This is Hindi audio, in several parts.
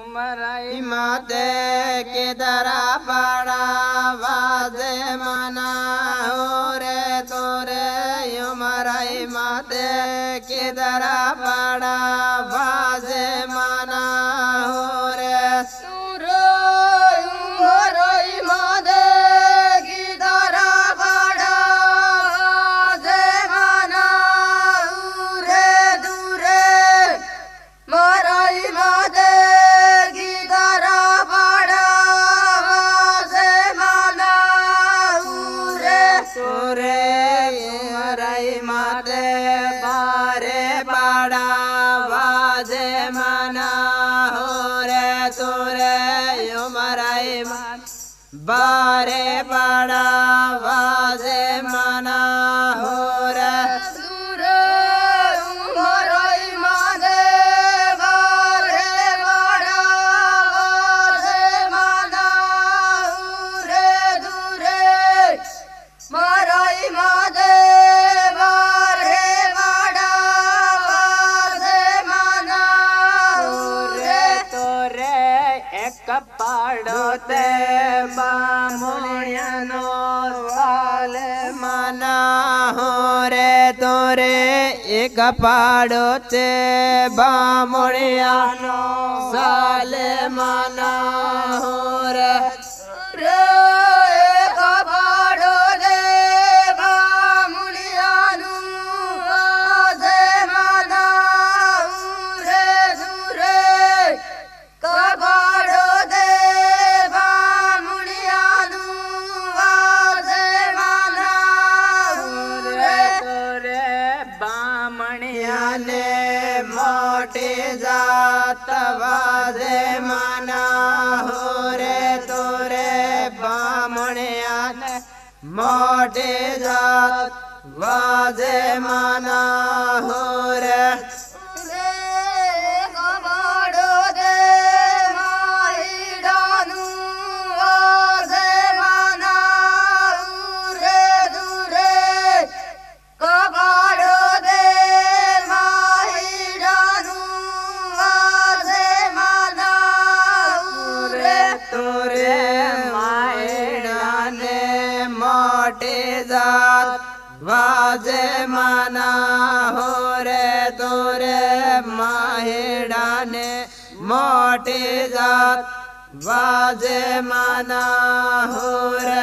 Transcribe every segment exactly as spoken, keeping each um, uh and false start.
मराई माते के दरा पड़ा वाजे मना हो रे तोरे यो मराई माते के दरा पड़ा वाजे मना हो रे बारे बड़ा वाजे मना हो रे दूरे मराई मादे बारे बड़ा वाजे मना हो रे दूरे मराई मादे बारे बड़ा वाजे मना हो रे तोरे एक पाड़ोते बामुनियानो साल मना हो रे तोरे एक पाड़ोते बामुनियानो साल मना हो रे वाजे मना हो रे तोरे बामणिया ने मोटे जात वाजे मना हो रे वाजे मना हो रे तोरे माहेड़ा ने मोटे जात वाजे मना हो रे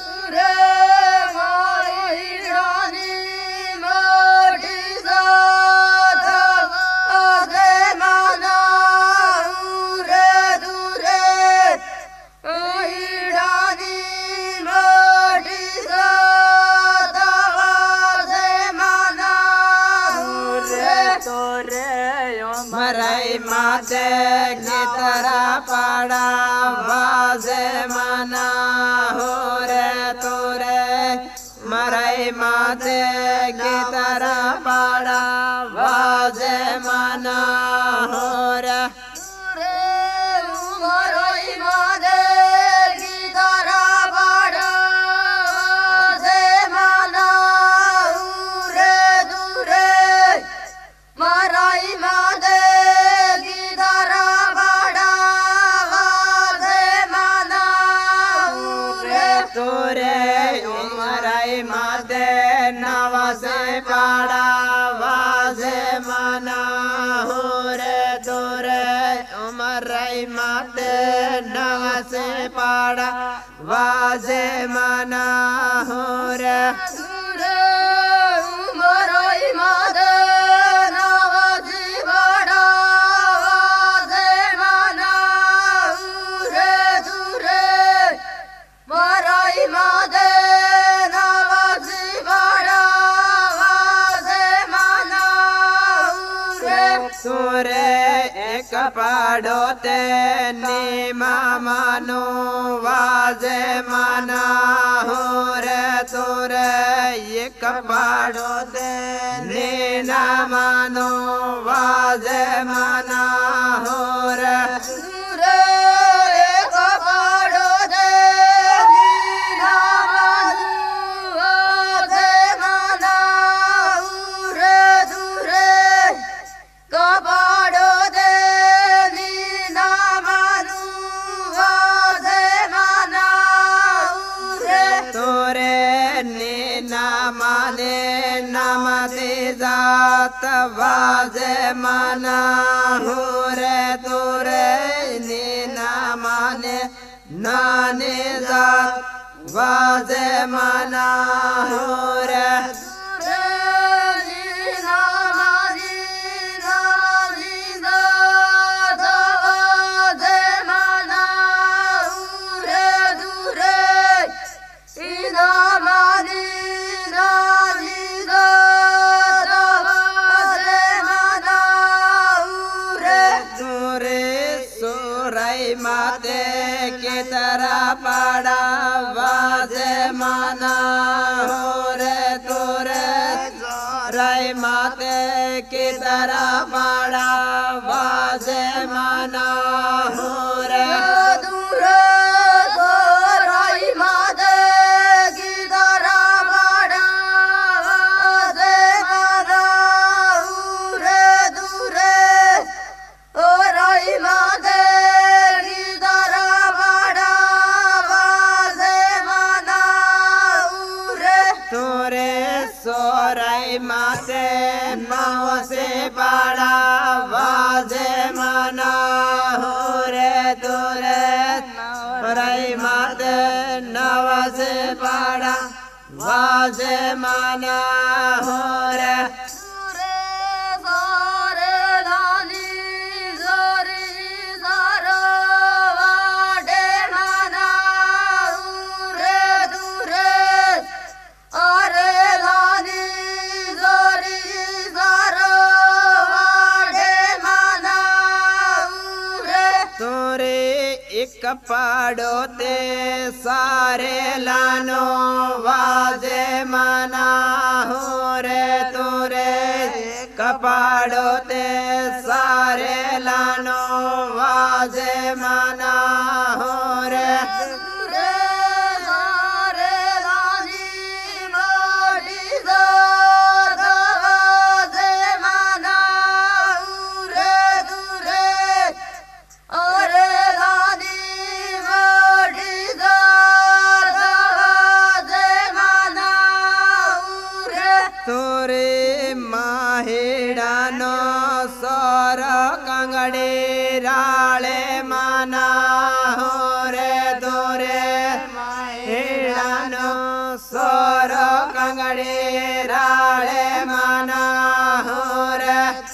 मराई माते की तरह पड़ा वाजे मना हो रे तोरे मराई माते की तरह पड़ा वाजे मना हो रे नवासे पाड़ा वाजे मना हो रे तोरे उमराई माते नवासे पाड़ा वाजे मना हो रे उमराई माते नवासे पाड़ा वाजे मना हो रे दूरे मराई माते तोरे एक पाड़ोते नीमा मानो वाजे मना हो रे तोरे एक पाड़ोते नीना मानो वाजे मना हो रे Kabado de ni nama जात वाजे माना हो रे तुरे नीना माने नाने जात वाजे माना हो रे माते की तरह पड़ा वाजे माना हो रे तुरे राय माते की तरह पड़ा वाजे माना हो रे माते नाव से पड़ा वाजे माना हो रे तुरे राई माते नाव से पड़ा वाजे माना हो रे कपाड़ो ते सारे लानो वाजे माना हो रे तुरे कपाड़ो ते सारे लानो वाजे माना हो रे कंगड़े राले माना हो रे तोरे माहिरानो सोर कंगड़े राले माना हो रे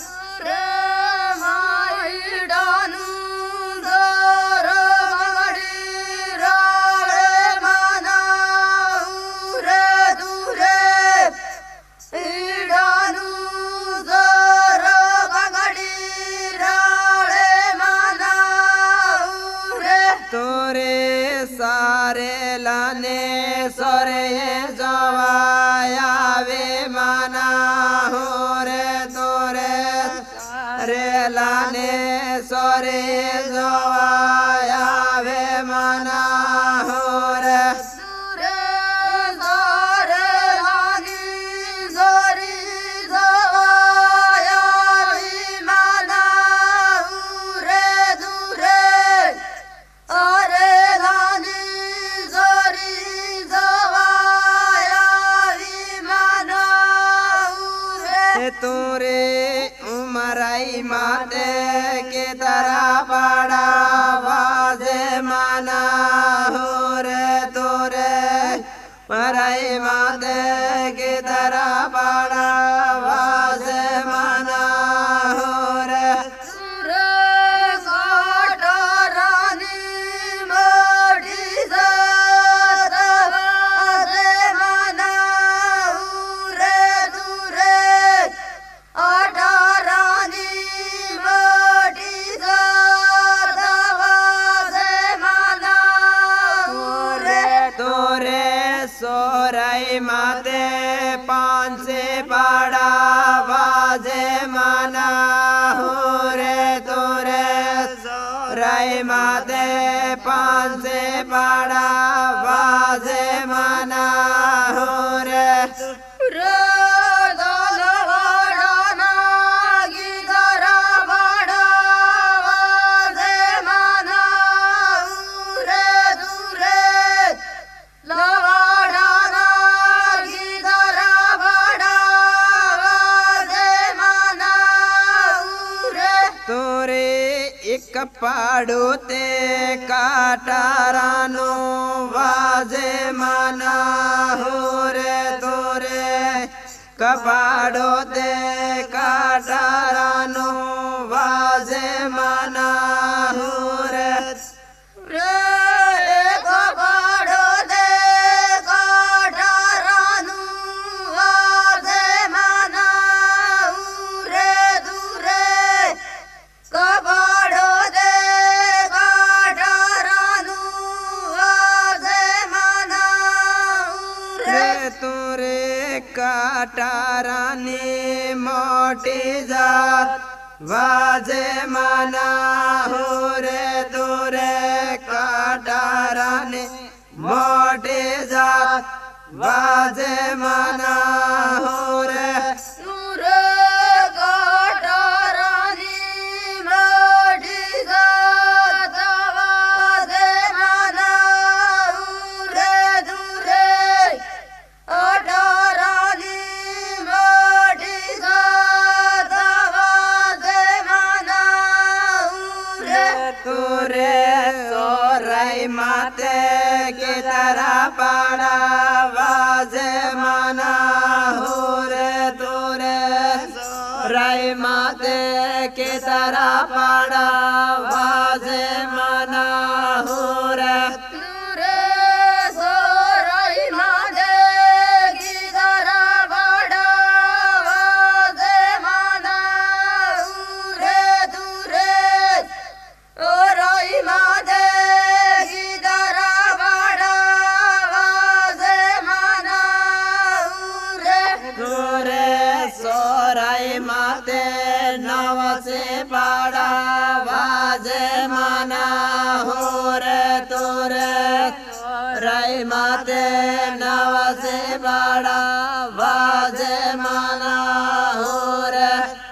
सारे लाने सोरे जवाया वे माना हो रे तोरे रे लाने सोरे जवाया वे माना हो रे तोरे उमराई माते के तरह पड़ा वाजे माना हो रे तोरे मराई माते के तरह पड़ा वाजे माना हो रे सोराई माते पान से पड़ा वाजे माना हो रे तोरे सोराई माते पान से पड़ा वाजे माना हो रे एक पाडोते काटारानो वाजे माना हो रे तोरे कपाडोते काटारानो वाजे माना हो रे काटारानी मोटी जात वाजे माना हो रे तोरे काटारानी मोटी जात वाजे माना हो रे माते की तरह पाड़ा वाजे माना हो रे तोरे राय माते की तरह पाड़ा वाजे माना हो रे माते नव से पाड़ा वाजे माना हो रे तोरे राय माते नव से पाड़ा वाजे माना हो रे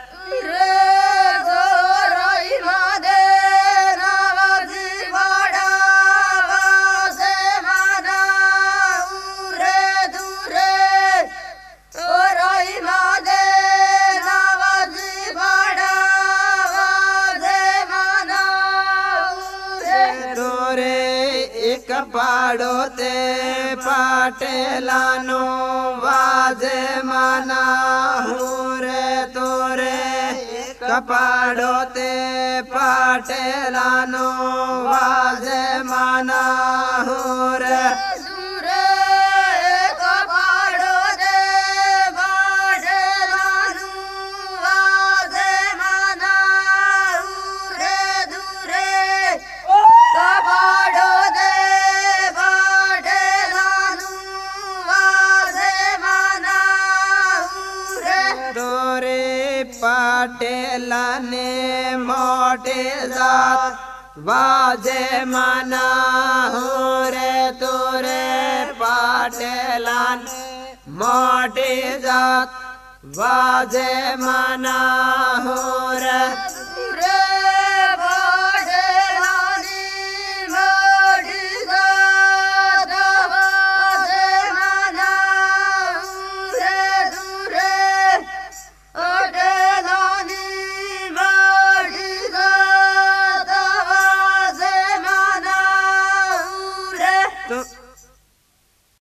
पाड़ोते पाटेलानो वाजे माना हो रे तोरे कपाड़ोते पाटेलानो वाजे माना हो रे पाटेलाने मोटे जात वाजे माना हो रे तोरे पाटेलान मोटे जात वाजे माना हो रे तो